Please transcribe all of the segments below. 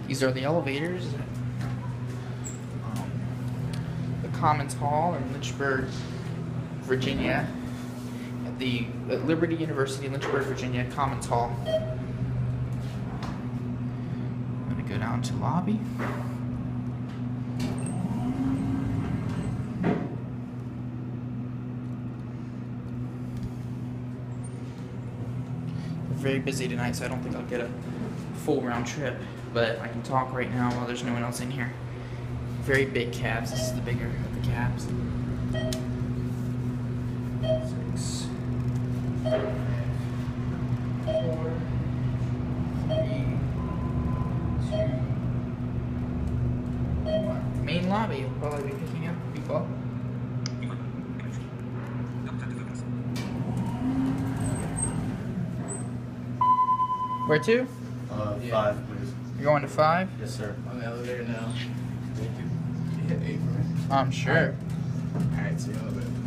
These are the elevators. The Commons Hall in Lynchburg, Virginia. At Liberty University, Lynchburg, Virginia, Commons Hall. I'm going to go down to lobby. Very busy tonight, so I don't think I'll get a full round trip, but I can talk right now while there's no one else in here. Very big cabs. This is the bigger of the cabs. 6, 4, 3, 2, 1. Main lobby will probably be picking up people. Where to? 5, please. You're going to 5? Yes, sir. On the elevator now. Thank you. You hit 8 for me. I'm sure. Alright, see you in a little bit.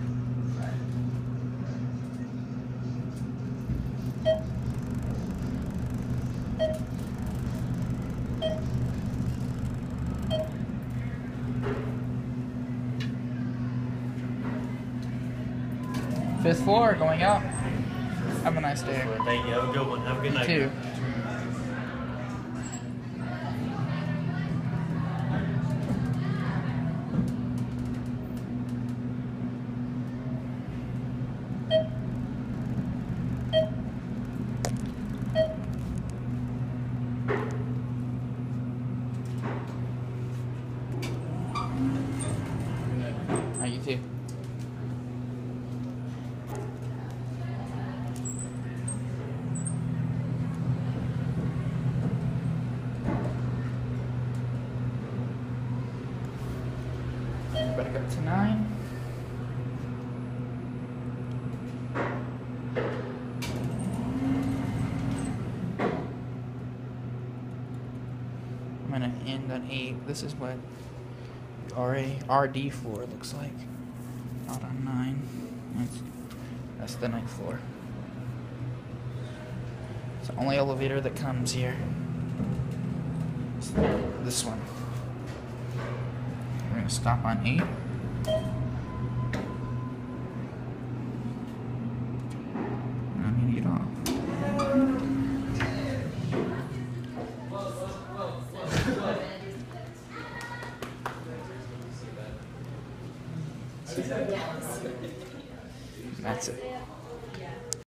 Fifth floor, going up. Have a nice day. Thank you. Have a good one. Have a good night. You too. You too. Back up to 9. I'm gonna end on 8. This is what RD floor looks like. Not on 9. That's the 9th floor. It's the only elevator that comes here. It's this one. We're gonna stop on 8. And I'm gonna get off. That's it.